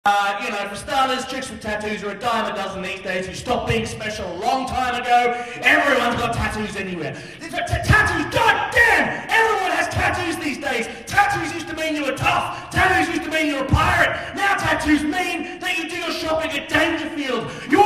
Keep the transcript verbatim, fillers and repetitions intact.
Uh, you know, for starters, chicks with tattoos are a dime a dozen these days. You stopped being special a long time ago. Everyone's got tattoos anywhere. Tattoos, goddamn! Everyone has tattoos these days. Tattoos used to mean you were tough. Tattoos used to mean you were a pirate. Now tattoos mean that you do your shopping at Dangerfield. You